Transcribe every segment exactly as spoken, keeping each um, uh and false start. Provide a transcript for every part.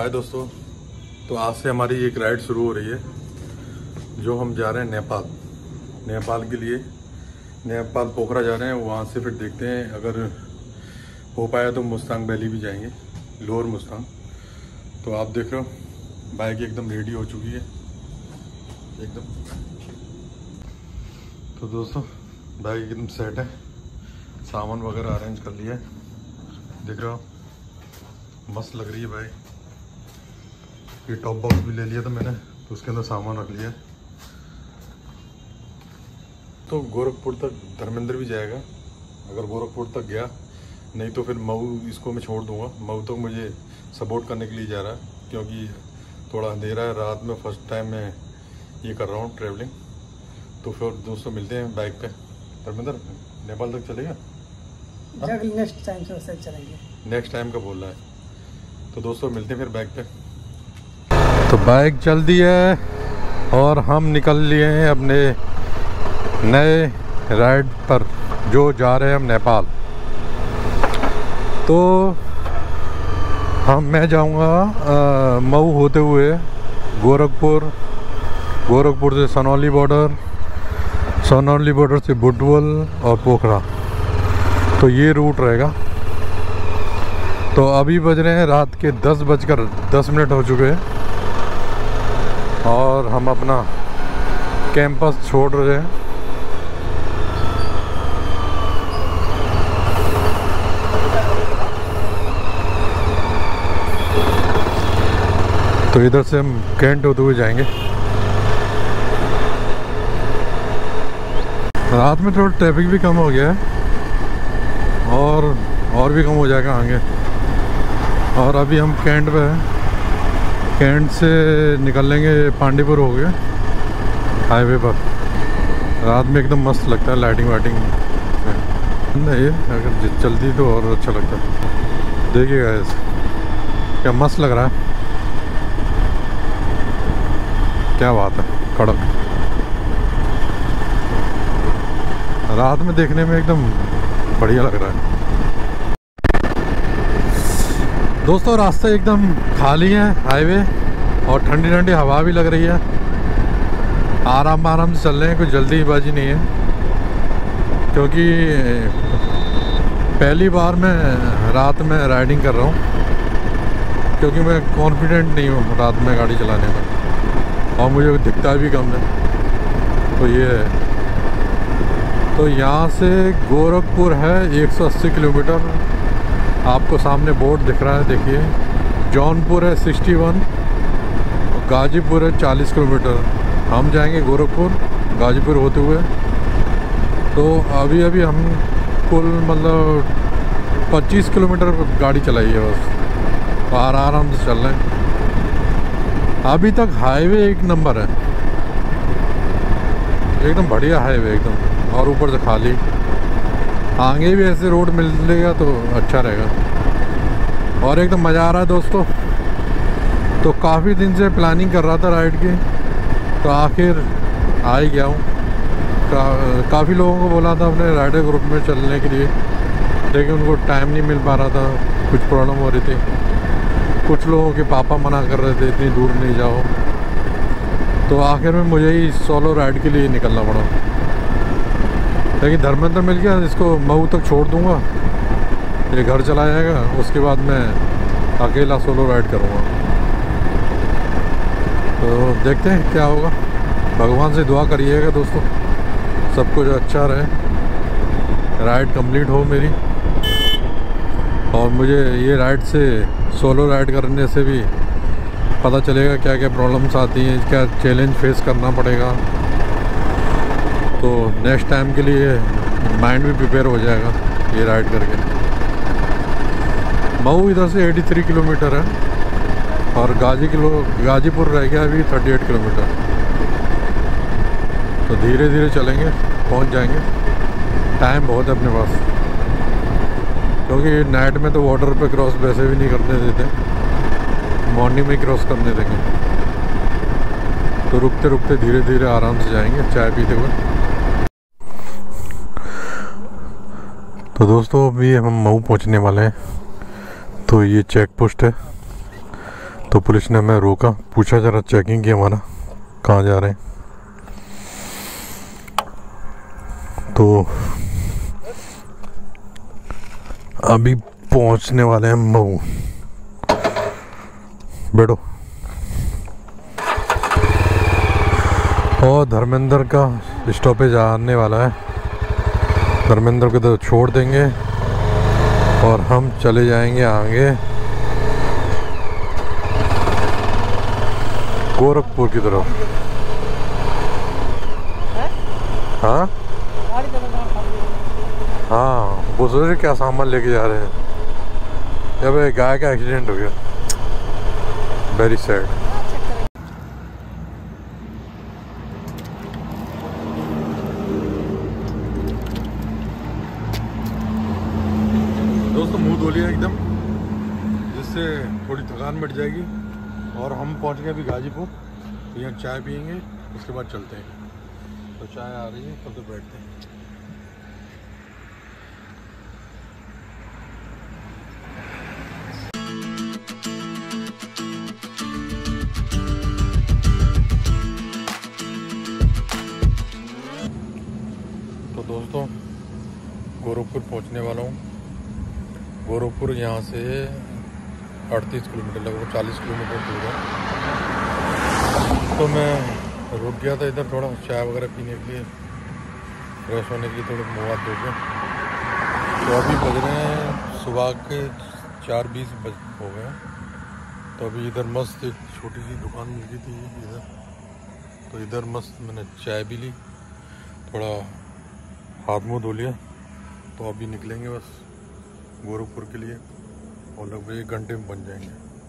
हाय दोस्तों, तो आज से हमारी एक राइड शुरू हो रही है जो हम जा रहे हैं नेपाल नेपाल के लिए। नेपाल पोखरा जा रहे हैं, वहाँ से फिर देखते हैं अगर हो पाया तो मुस्तांग वैली भी जाएंगे, लोअर मुस्तांग। तो आप देख रहे हो बाइक एकदम रेडी हो चुकी है एकदम। तो दोस्तों बाइक एकदम सेट है, सामान वगैरह अरेंज कर लिया है, देख रहे हो मस्त लग रही है बाइक। ये टॉप बॉक्स भी ले लिया था मैंने, तो उसके अंदर सामान रख लिया है। तो गोरखपुर तक धर्मेंद्र भी जाएगा, अगर गोरखपुर तक गया, नहीं तो फिर मऊ इसको मैं छोड़ दूंगा। मऊ तक मुझे सपोर्ट करने के लिए जा रहा है, क्योंकि थोड़ा अंधेरा है, रात में फर्स्ट टाइम मैं ये कर रहा हूँ ट्रैवलिंग। तो फिर दोस्तों मिलते हैं बाइक पे। धर्मेंद्र नेपाल तक चलेगा? नेक्स्ट टाइम से चलेंगे। नेक्स्ट टाइम का बोल रहा है। तो दोस्तों मिलते हैं फिर बाइक पे। तो बाइक चल दी है और हम निकल लिए हैं अपने नए राइड पर, जो जा रहे हैं हम नेपाल। तो हम मैं जाऊंगा मऊ होते हुए गोरखपुर, गोरखपुर से सनौली बॉर्डर, सनौली बॉर्डर से बुटवल और पोखरा। तो ये रूट रहेगा। तो अभी बज रहे हैं रात के दस बजकर दस मिनट हो चुके हैं और हम अपना कैंपस छोड़ रहे हैं। तो इधर से हम कैंट होते हुए जाएंगे। रात में थोड़ा ट्रैफिक भी कम हो गया है और और भी कम हो जाएगा आगे। और अभी हम कैंट पे हैं, कैंट से निकल लेंगे पांडीपुर हो गए हाईवे पर। रात में एकदम मस्त लगता है, लाइटिंग वाइटिंग नहीं, अगर चलती तो और अच्छा लगता है। देखिएगा ऐसे क्या मस्त लग रहा है, क्या बात है, कड़क। रात में देखने में एकदम बढ़िया लग रहा है। दोस्तों रास्ता एकदम खाली है हाईवे, और ठंडी ठंडी हवा भी लग रही है। आराम आराम से चल रहे हैं, कोई जल्दीबाजी नहीं है, क्योंकि पहली बार मैं रात में राइडिंग कर रहा हूँ, क्योंकि मैं कॉन्फिडेंट नहीं हूँ रात में गाड़ी चलाने में, और मुझे दिखता भी कम है। तो ये है। तो यहाँ से गोरखपुर है एक सौ अस्सी किलोमीटर, आपको सामने बोर्ड दिख रहा है, देखिए। जौनपुर है इकसठ, गाजीपुर है चालीस किलोमीटर। हम जाएंगे गोरखपुर गाजीपुर होते हुए। तो अभी अभी हम कुल मतलब पच्चीस किलोमीटर गाड़ी चलाई है बस, तो आराम से चल रहे हैं। अभी तक हाईवे एक नंबर है, एकदम बढ़िया हाईवे एकदम, और ऊपर से खाली। आगे भी ऐसे रोड मिलेगा तो अच्छा रहेगा, और एकदम मज़ा आ रहा है दोस्तों। तो काफ़ी दिन से प्लानिंग कर रहा था राइड की, तो आखिर आ ही गया हूँ। का, काफ़ी लोगों को बोला था अपने राइडर ग्रुप में चलने के लिए, लेकिन उनको टाइम नहीं मिल पा रहा था, कुछ प्रॉब्लम हो रही थी। कुछ लोगों के पापा मना कर रहे थे इतनी दूर नहीं जाओ, तो आखिर में मुझे ही सोलो राइड के लिए निकलना पड़ा। लेकिन धर्मेंद्र मिल गया, इसको मऊ तक छोड़ दूंगा, ये घर चला जाएगा, उसके बाद मैं अकेला सोलो राइड करूँगा। तो देखते हैं क्या होगा, भगवान से दुआ करिएगा दोस्तों, सब कुछ अच्छा रहे, राइड कंप्लीट हो मेरी। और मुझे ये राइड से, सोलो राइड करने से भी पता चलेगा क्या क्या प्रॉब्लम्स आती हैं, क्या चैलेंज फेस करना पड़ेगा। तो नेक्स्ट टाइम के लिए माइंड भी प्रिपेयर हो जाएगा ये राइड करके। मऊ इधर से तिरासी किलोमीटर है, और गाजी किलो गाजीपुर रह गया अभी अड़तीस किलोमीटर। तो धीरे धीरे चलेंगे, पहुंच जाएंगे। टाइम बहुत है अपने पास, क्योंकि नाइट में तो वाटर पे क्रॉस वैसे भी नहीं करने देते, मॉर्निंग में क्रॉस करने देंगे। तो रुकते रुकते धीरे धीरे आराम से जाएंगे चाय पीते हुए। तो दोस्तों अभी हम मऊ पहुंचने वाले हैं। तो ये चेक पोस्ट है, तो पुलिस ने हमें रोका, पूछा जरा चेकिंग की हमारा कहाँ जा रहे हैं। तो अभी पहुंचने वाले हैं मऊ। बैठो। और धर्मेंद्र का स्टॉपेज आने वाला है, धर्मेंद्र को तो छोड़ देंगे और हम चले जाएंगे आगे गोरखपुर की तरफ। हाँ हाँ, वो सोच रहे क्या सामान लेके जा रहे हैं। जब गाय का एक्सीडेंट हो गया, वेरी सैड। दोस्तों मुंह धो लिया एकदम, जिससे थोड़ी थकान मिट जाएगी। और हम पहुंच गए अभी गाजीपुर, तो यहाँ चाय पियेंगे, उसके बाद चलते हैं। तो चाय आ रही है, तब तो बैठते हैं। तो दोस्तों गोरखपुर पहुंचने वाला हूँ। गोरखपुर यहाँ से अड़तीस किलोमीटर, लगभग चालीस किलोमीटर दूर है। तो मैं रुक गया था इधर थोड़ा चाय वगैरह पीने के लिए, फ्रेश होने के लिए, थोड़े मुँह हाथ धो के। तो अभी बज रहे हैं सुबह के चार बीस बज हो गए। तो अभी इधर मस्त एक छोटी सी दुकान मिल गई थी इधर, तो इधर मस्त मैंने चाय भी ली, थोड़ा हाथ मुँह धो लिया। तो अभी निकलेंगे बस गोरखपुर के लिए, और लगभग एक घंटे में बन जाएंगे।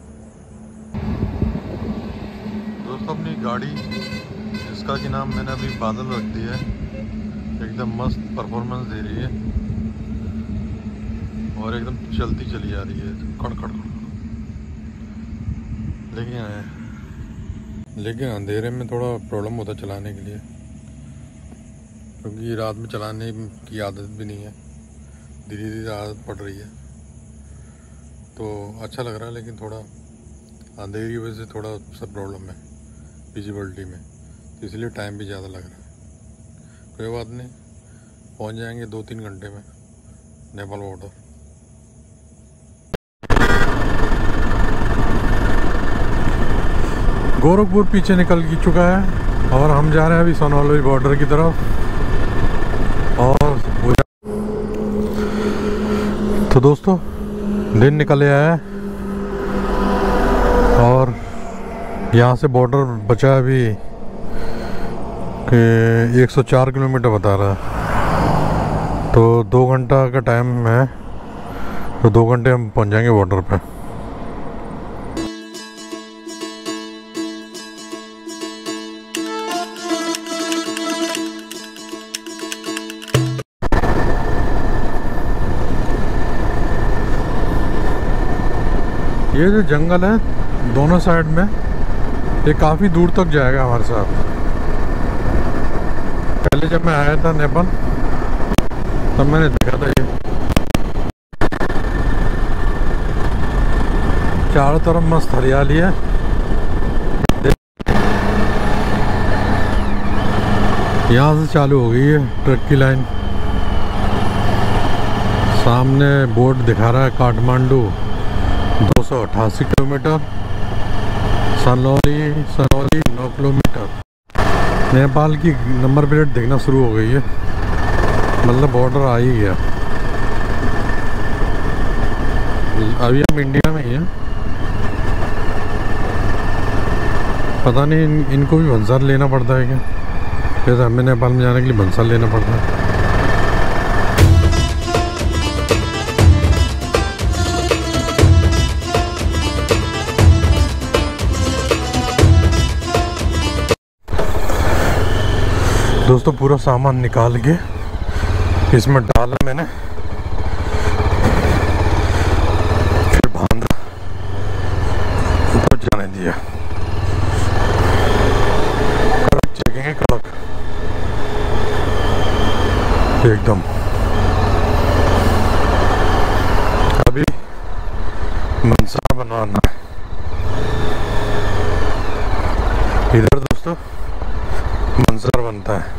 दोस्तों अपनी गाड़ी, जिसका कि नाम मैंने अभी बादल रख दिया है, एकदम मस्त परफॉर्मेंस दे रही है और एकदम चलती चली जा रही है, खड़ खड़ खड़। लेकिन आए लेकिन अंधेरे में थोड़ा प्रॉब्लम होता है चलाने के लिए, क्योंकि रात में चलाने की आदत भी नहीं है, धीरे धीरे आदत पड़ रही है। तो अच्छा लग रहा है, लेकिन थोड़ा अंधेरे की वजह से थोड़ा सा प्रॉब्लम है विजिबिलिटी में, तो इसलिए टाइम भी ज़्यादा लग रहा है। कोई बात नहीं, पहुंच जाएंगे दो तीन घंटे में नेपाल बॉर्डर। गोरखपुर पीछे निकल चुका है और हम जा रहे हैं अभी सोनौली बॉर्डर की तरफ। और तो दोस्तों दिन निकल आया है और यहाँ से बॉर्डर बचा है अभी कि एक सौ चार किलोमीटर बता रहा है। तो दो घंटा का टाइम है, तो दो घंटे हम पहुँच जाएंगे बॉर्डर पे। ये जो जंगल है दोनों साइड में, ये काफ़ी दूर तक जाएगा हमारे साथ। पहले जब मैं आया था नेपाल, तब मैंने देखा था ये चारों तरफ मस्त हरियाली है। यहाँ से चालू हो गई है ट्रक की लाइन। सामने बोर्ड दिखा रहा है काठमांडू दो सौ अट्ठासी किलोमीटर, सनौली सनौली नौ किलोमीटर। नेपाल की नंबर प्लेट देखना शुरू हो गई है, मतलब बॉर्डर आ ही गया। अभी हम इंडिया में ही हैं। पता नहीं इन, इनको भी भंसार लेना पड़ता है क्या, जैसे हमें नेपाल में जाने के लिए भंसार लेना पड़ता है। दोस्तों पूरा सामान निकाल के इसमें डाला मैंने, फिर बांधा, ऊपर जाने दिया। कड़क चेकिंग है, कड़क एकदम। अभी मंसार बनवाना है। दोस्तों मंजर बनता है।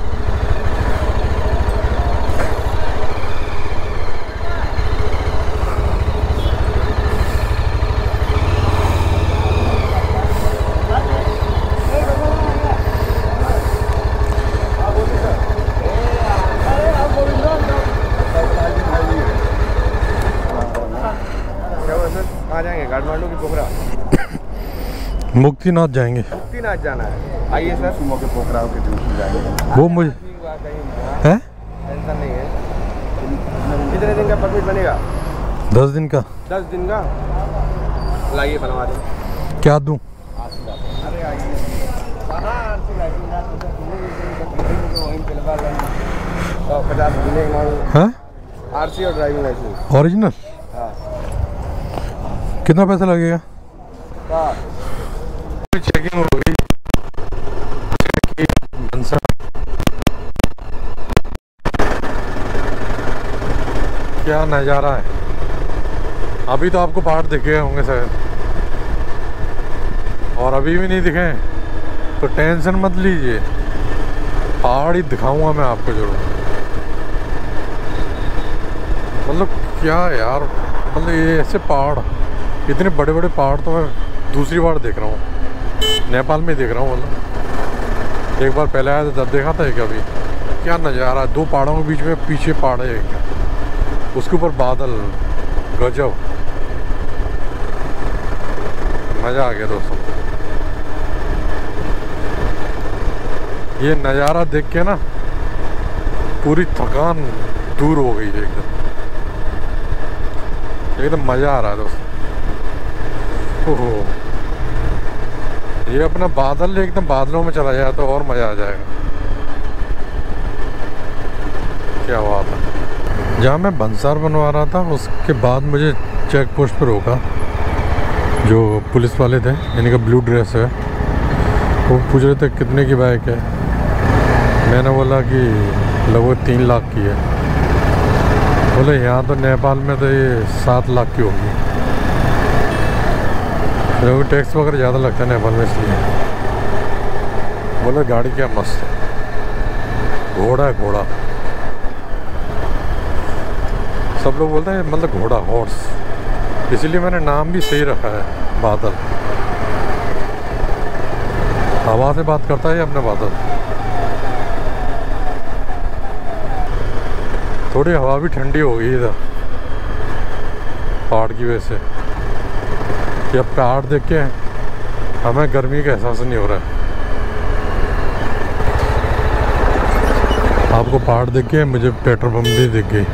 कहाँ जाएंगे? काठमांडू की पोखरा? मुक्तिनाथ जाएंगे। मुक्तिनाथ जाना है। आइए सर, सुमो के पोखरा के दिन जाएंगे। वो मुझे है टेंशन नहीं है। कितने दिन का परमिट बनेगा? दस दिन का। दस दिन का लाइए बनवा दें। क्या दूं? अरे आइए पचास हैं? आर सी और ड्राइविंग लाइसेंस ओरिजिनल? हाँ। कितना पैसा लगेगा? हाँ। चेकिंग हो गई। क्या नज़ारा है। अभी तो आपको पहाड़ दिखे होंगे शायद, और अभी भी नहीं दिखे तो टेंशन मत लीजिए, पहाड़ ही दिखाऊंगा मैं आपको जरूर। मतलब क्या यार, मतलब ये ऐसे पहाड़, इतने बड़े बड़े पहाड़ तो मैं दूसरी बार देख रहा हूँ, नेपाल में देख रहा हूँ। मतलब एक बार पहले आया था तब देखा था, एक अभी। क्या नज़ारा, दो पहाड़ों के बीच में पीछे पहाड़ है, एक उसके ऊपर बादल, गजब, मज़ा आ गया दोस्तों। ये नज़ारा देख के ना पूरी थकान दूर हो गई है एकदम, एकदम मज़ा आ रहा है दोस्तों। ओहो, ये अपना बादल एकदम बादलों में चला जाए तो और मज़ा आ जाएगा। क्या बात है। जहाँ मैं बंसार बनवा रहा था उसके बाद मुझे चेक पोस्ट पर रोका जो पुलिस वाले थे, इनका ब्लू ड्रेस है। वो पूछ रहे थे कितने की बाइक है। मैंने बोला कि लगभग तीन लाख की है। बोले यहाँ तो नेपाल में तो ये सात लाख की होगी, क्योंकि टैक्स वगैरह ज़्यादा लगता है नेपाल में, इसलिए। बोले गाड़ी क्या मस्त है, घोड़ा है घोड़ा। सब लोग बोलते हैं मतलब घोड़ा, हॉर्स, इसीलिए मैंने नाम भी सही रखा है, बादल। हवा से बात करता है अपने बादल। थोड़ी हवा भी ठंडी हो गई इधर पहाड़ की वजह से। ये पहाड़ देख के हमें गर्मी का एहसास नहीं हो रहा है। आपको पहाड़ देख के मुझे पेट्रोल पंप भी दिख गई,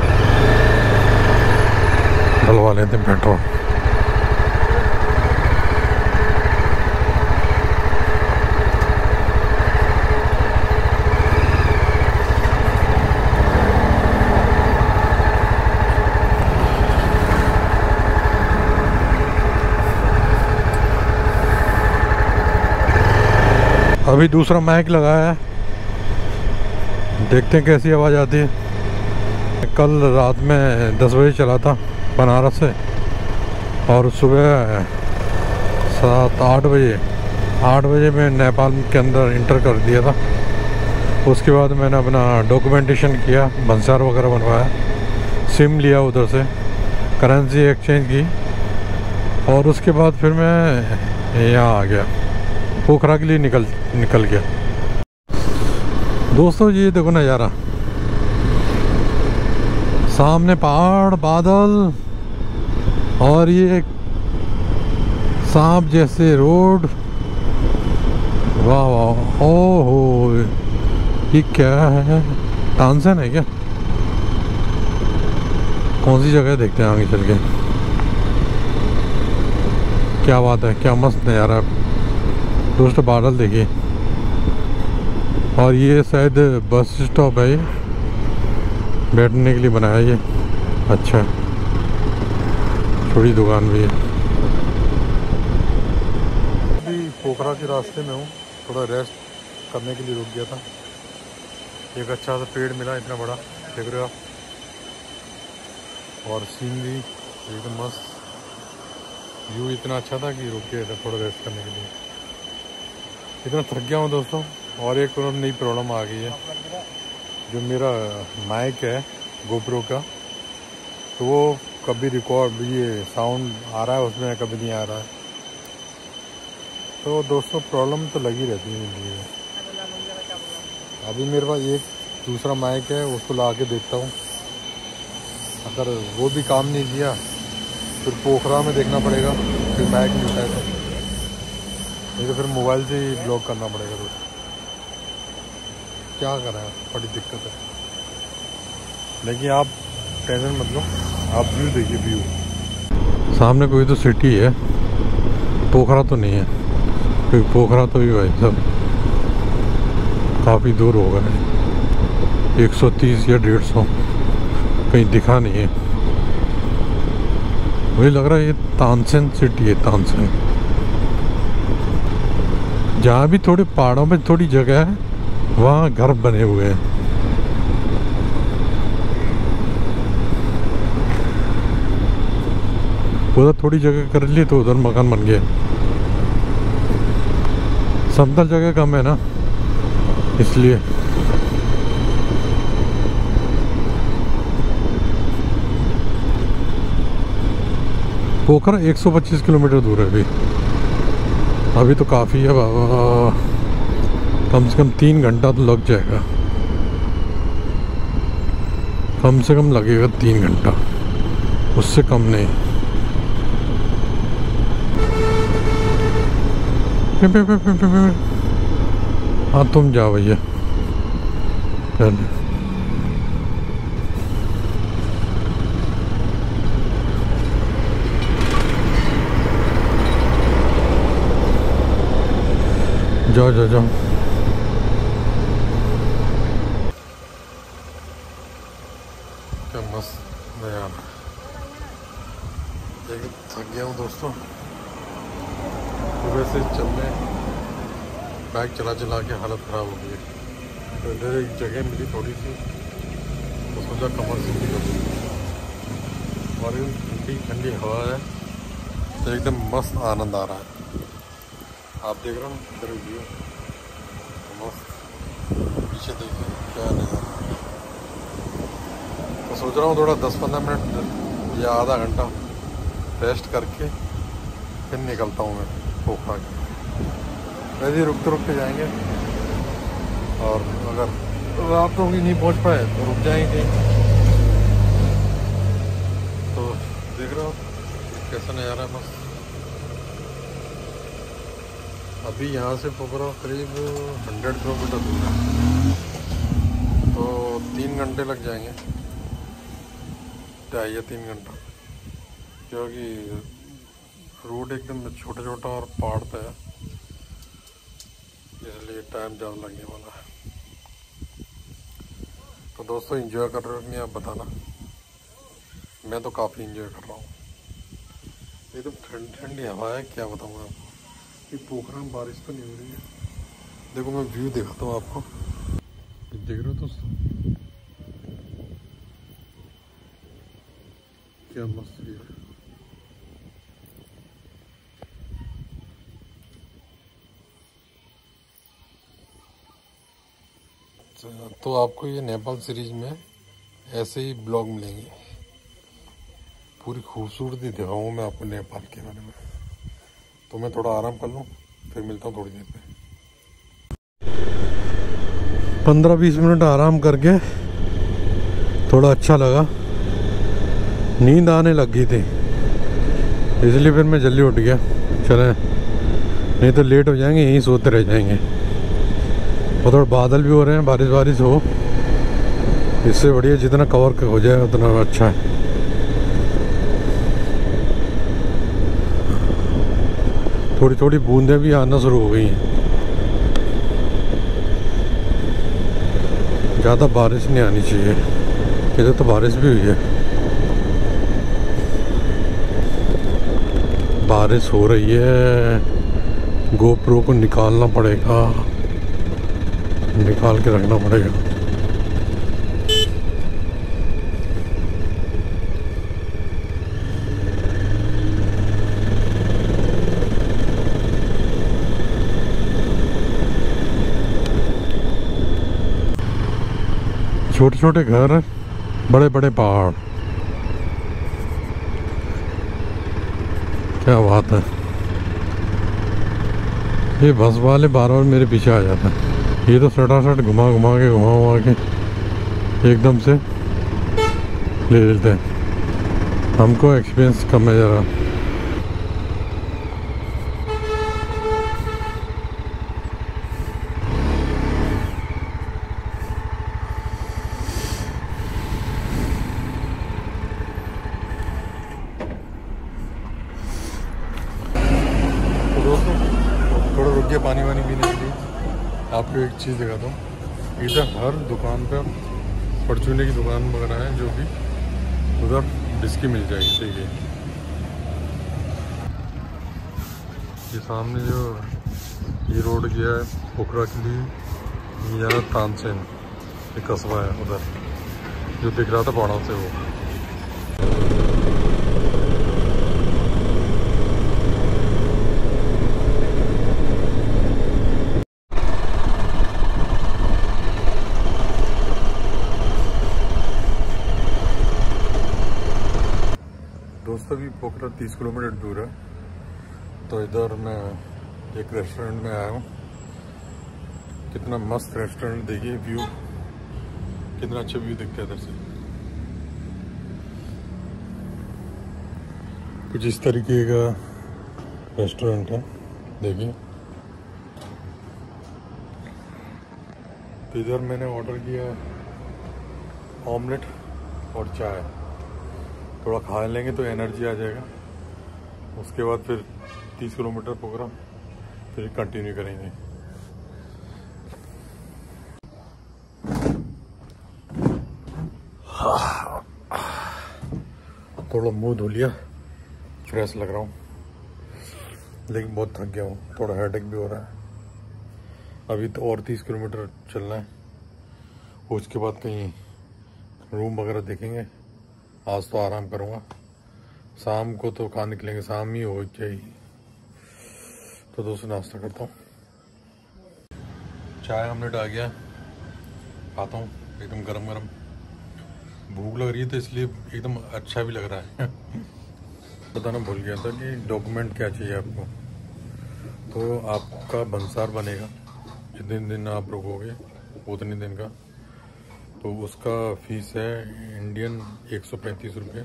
डलवा लेते हैं पेट्रोल। अभी दूसरा माइक लगाया है, देखते हैं कैसी आवाज़ आती है। कल रात में दस बजे चला था बनारस से, और सुबह सात आठ बजे आठ बजे मैं नेपाल के अंदर इंटर कर दिया था। उसके बाद मैंने अपना डॉक्यूमेंटेशन किया, भंसार वगैरह बनवाया, सिम लिया उधर से, करेंसी एक्सचेंज की, और उसके बाद फिर मैं यहाँ आ गया, पोखरा के लिए निकल निकल गया। दोस्तों ये देखो नज़ारा, सामने पहाड़, बादल, और ये सांप जैसे रोड। वाह वाह, ओहो, ये क्या है, तानसेन है क्या? कौन सी जगह देखते हैं आगे चल के। क्या बात है, क्या मस्त नज़ारा है दोस्तों। बादल देखिए, और ये शायद बस स्टॉप है, ये बैठने के लिए बनाया ये। अच्छा, छोटी दुकान भी है। अभी पोखरा के रास्ते में हूँ, थोड़ा रेस्ट करने के लिए रुक गया था। एक अच्छा सा पेड़ मिला, इतना बड़ा, देख रहे हो आप, और सीन भी एकदम मस्त, व्यू इतना अच्छा था कि रुक गया था थोड़ा रेस्ट करने के लिए। इतना थक गया हूँ दोस्तों। और एक और नई प्रॉब्लम आ गई है, जो मेरा माइक है गोप्रो का, तो वो कभी रिकॉर्ड ये साउंड आ रहा है उसमें, कभी नहीं आ रहा है। तो दोस्तों प्रॉब्लम तो लगी रहती है जिंदगी में। अभी मेरे पास एक दूसरा माइक है, उसको ला के देखता हूँ। अगर वो भी काम नहीं किया फिर पोखरा में देखना पड़ेगा, फिर माइक मिलता है तो, नहीं तो फिर मोबाइल से ही ब्लॉक करना पड़ेगा। तो क्या करें, बड़ी दिक्कत है। लेकिन आप टेंशन मत लो, आप व्यू देखिए, व्यू सामने कोई तो सिटी है, पोखरा तो नहीं है, क्योंकि पोखरा तो भी भाई सब काफ़ी दूर होगा, एक सौ तीस या डेढ़ सौ कहीं दिखा नहीं है। मुझे लग रहा है ये तानसेन सिटी है, तानसेन। जहाँ भी थोड़े पहाड़ों में थोड़ी जगह है वहाँ घर बने हुए हैं। उधर थोड़ी जगह कर ली तो उधर मकान बन गया। समतल जगह कम है ना, इसलिए। पोखरा एक सौ पच्चीस किलोमीटर दूर है अभी। अभी तो काफ़ी है बाबा, कम से कम तीन घंटा तो लग जाएगा, कम से कम लगेगा तीन घंटा, उससे कम नहीं। पे पे पे पे पे पे। हाँ तुम जाओ भैया पहले। जाओ जाओ जाओ। क्या मस्त नया। लेकिन थक गया हूँ दोस्तों, सुबह से चलने, बाइक चला चला के हालत ख़राब हो गई है। तो इधर एक जगह मिली थोड़ी सी, तो सोचा कमर से निकल, और ठंडी ठंडी हवा है तो एकदम मस्त आनंद आ रहा है। आप देख रहे हो इधर व्यू मस्त, पीछे देखिए क्या नज़ारा। तो सोच रहा हूँ थोड़ा दस पंद्रह मिनट या आधा घंटा रेस्ट करके फिर निकलता हूँ मैं पोखरा के। वैसे रुकते रुकते जाएंगे, और अगर रात को भी नहीं पहुँच पाए तो रुक जाएंगे। तो देख रहे हो कैसा नज़ारा है मस्त। अभी यहाँ से पोखरा करीब हंड्रेड किलोमीटर दूर है, तो तीन घंटे लग जाएंगे, ढाई या तीन घंटा, क्योंकि रोड एकदम छोटा छोटा और पहाड़ पे है, इसलिए टाइम ज़्यादा लगने वाला है। तो दोस्तों एंजॉय कर रहे हो नहीं आप बताना। मैं तो काफ़ी एंजॉय कर रहा हूँ। एकदम ठंडी ठंडी हवा है, क्या बताऊँ आपको। पोखरा में बारिश तो नहीं हो रही है। देखो मैं व्यू दिखाता हूँ आपको, देख रहे हो दोस्तों क्या मस्त व्यू है। तो आपको ये नेपाल सीरीज में ऐसे ही ब्लॉग मिलेंगे, पूरी खूबसूरती दिखाऊँ मैं आपको नेपाल के बारे में। तो मैं थोड़ा आराम कर लूँ, फिर मिलता हूँ थोड़ी देर में। पंद्रह बीस मिनट आराम करके थोड़ा अच्छा लगा, नींद आने लग गई थी, इसलिए फिर मैं जल्दी उठ गया। चले, नहीं तो लेट हो जाएंगे, यहीं सोते रह जाएंगे। और थोड़ा बादल भी हो रहे हैं, बारिश बारिश हो, इससे बढ़िया जितना कवर हो जाए उतना अच्छा है। थोड़ी थोड़ी बूंदें भी आना शुरू हो गई हैं। ज़्यादा बारिश नहीं आनी चाहिए, इधर तो बारिश भी हुई है। बारिश हो रही है, गोप्रो को निकालना पड़ेगा, निकाल के रखना पड़ेगा। छोटे छोटे घर, बड़े बड़े पहाड़। क्या बात है। ये बस वाले बार बार मेरे पीछे आ जाते हैं। ये तो सटासट घुमा घुमा के घुमा घुमा के एकदम से ले लेते हैं। हमको एक्सपीरियंस कम है ज़रा। दोस्तों थोड़ा रुक गया पानी वानी पीने के लिए। आपको एक चीज़ दिखाता हूँ। इधर हर दुकान पर परचूने की दुकान वगैरह है, जो भी उधर डिस्की मिल जाएगी। देखिए ये सामने जो ये रोड गया है पोखरा के लिए, यहाँ तानसेन एक कस्बा है उधर जो दिख रहा था पहाड़ों से वो। दोस्तों भी पोखरा तीस किलोमीटर दूर है, तो इधर मैं एक रेस्टोरेंट में आया हूँ। कितना मस्त रेस्टोरेंट, देखिए व्यू कितना अच्छा व्यू दिखता है इधर से। कुछ इस तरीके का रेस्टोरेंट है, देखिए। तो इधर मैंने ऑर्डर किया ऑमलेट और चाय। थोड़ा खा लेंगे तो एनर्जी आ जाएगा। उसके बाद फिर तीस किलोमीटर प्रोग्राम फिर कंटिन्यू करेंगे। थोड़ा मुंह धो लिया, फ्रेश लग रहा हूँ, लेकिन बहुत थक गया हूँ। थोड़ा हेडेक भी हो रहा है। अभी तो और तीस किलोमीटर चलना है। उसके बाद कहीं रूम वगैरह देखेंगे। आज तो आराम करूँगा, शाम को तो कहाँ निकलेंगे, शाम ही हो जाएगी। तो दोस्तों नाश्ता करता हूँ। चाय ऑमलेट आ गया, खाता हूँ एकदम गरम गरम। भूख लग रही है तो इसलिए एकदम अच्छा भी लग रहा है। बताना भूल गया था कि डॉक्यूमेंट क्या चाहिए आपको। तो आपका बंसार बनेगा, जितने दिन आप रुकोगे उतने दिन का। तो उसका फीस है इंडियन एक सौ पैंतीस रुपये।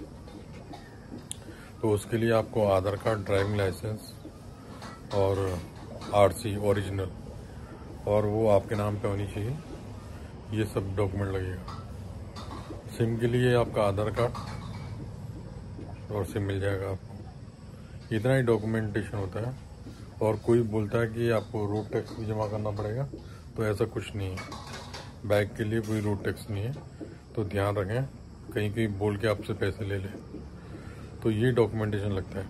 तो उसके लिए आपको आधार कार्ड, ड्राइविंग लाइसेंस और आरसी ओरिजिनल, और वो आपके नाम पे होनी चाहिए। ये सब डॉक्यूमेंट लगेगा। सिम के लिए आपका आधार कार्ड और सिम मिल जाएगा आपको। इतना ही डॉक्यूमेंटेशन होता है। और कोई बोलता है कि आपको रोड टैक्स भी जमा करना पड़ेगा, तो ऐसा कुछ नहीं है। बाइक के लिए कोई रोड टैक्स नहीं है, तो ध्यान रखें कहीं कहीं बोल के आपसे पैसे ले ले। तो ये डॉक्यूमेंटेशन लगता है।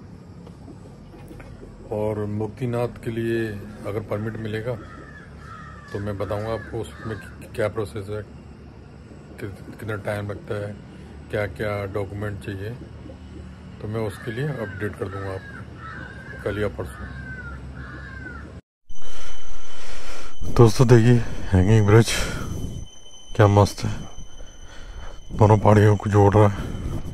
और मुक्तिनाथ के लिए अगर परमिट मिलेगा तो मैं बताऊंगा आपको उसमें क्या प्रोसेस है, कि, कितना टाइम लगता है, क्या क्या डॉक्यूमेंट चाहिए। तो मैं उसके लिए अपडेट कर दूंगा आपको कल या परसों। दोस्तों देखिए हैंगिंग ब्रिज क्या मस्त है, दोनों पहाड़ियों को जोड़ रहा है।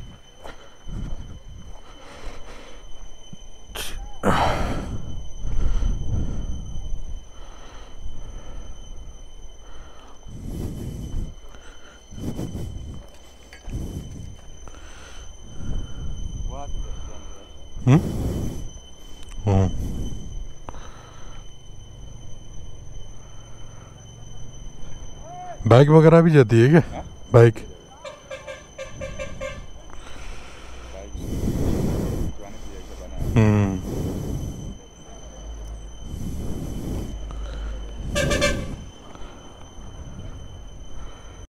हम्म हम्म बाइक वगैरह भी जाती है क्या? हा? बाइक हम्म